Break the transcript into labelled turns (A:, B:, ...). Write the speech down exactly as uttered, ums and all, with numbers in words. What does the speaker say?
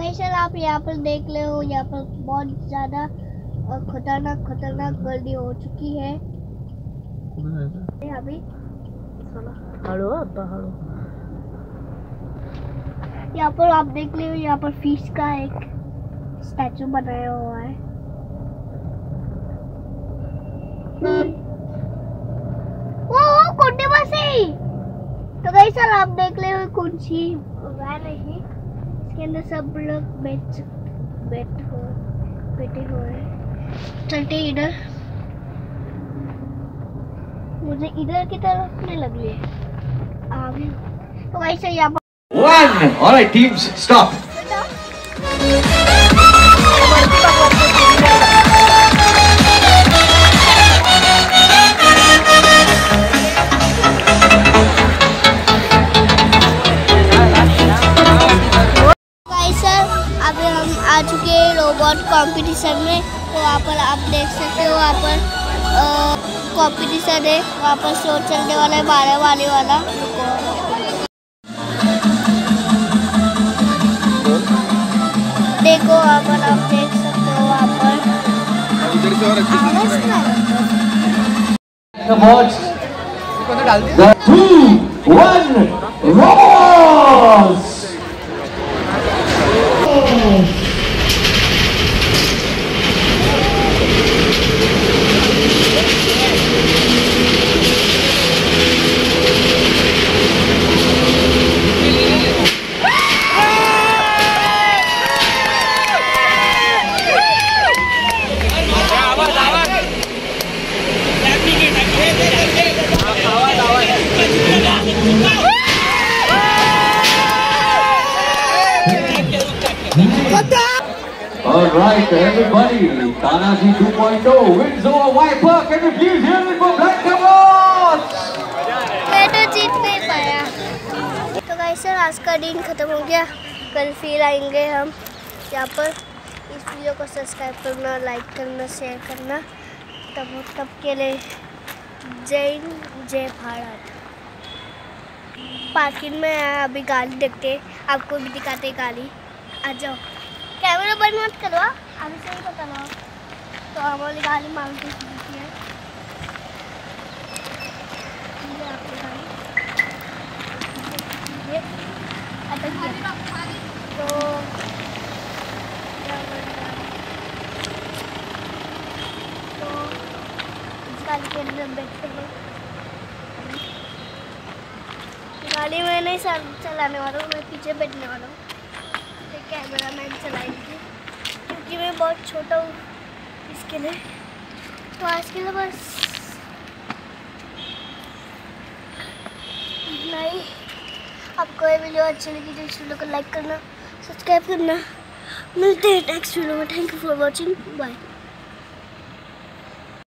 A: Sir आप यहाँ पर देख ले हो, यहाँ पर बहुत ज्यादा खतरनाक खतरनाक गर्दी हो चुकी है। अभी
B: हेलो अब्बा हेलो।
A: यहाँ पर आप देख ले हो, यहाँ पर फिश का एक स्टैचू बनाया हुआ है। वो कुंडी बसी। तो गाइस सर आप देख ले हो कुंची वह नहीं, इसके अंदर सब लोग बैठ बैठ हो बैठे हुए हैं। चलते इधर, मुझे इधर की तरफ नहीं लग रही है आगे। तो गाइस सर यहाँ पर
C: One. All right, teams, stop.
A: अभी हम आ चुके हैं रोबोट कंपटीशन में। तो वहाँ पर आप देख सकते हो, वहाँ पर कंपटीशन है, वहाँ पर शो चलने वाला है बारह वाले वाला। देखो वहाँ पर आप देख सकते हो, वहाँ पर
C: two, one, Robowars! All right, everybody, Taanaji two point oh wins over Vyper. Can you please hear it for Black Cabots?
A: मैं तो जीत नहीं पाया। तो गाइस सर आज का दिन खत्म हो गया, कल फिर आएंगे हम यहाँ पर। इस वीडियो को सब्सक्राइब करना, लाइक करना, शेयर करना। तब तब के लिए जय हिंद, जय भारत। पार्किंग में आया, अभी गाड़ी देखते हैं, आपको भी दिखाते गाड़ी। आ जाओ, कैमरा बंद मत करो, अभी से ही पता ना। तो हमारी गाड़ी मांगती है, ये आपकी गाड़ी ये अटक गया। तो तो इस गाड़ी के अंदर बैठते हैं। गाड़ी में नहीं चलाने वाला हूँ, मैं पीछे बैठने वाला हूँ। कैमरा मैन चलाएंगे क्योंकि मैं बहुत छोटा हूँ इसके लिए। तो आज के लिए बस इतना ही। आपको ये वीडियो अच्छी लगी तो इस वीडियो को लाइक करना, सब्सक्राइब करना। मिलते हैं नेक्स्ट वीडियो में। Thank you for watching, bye.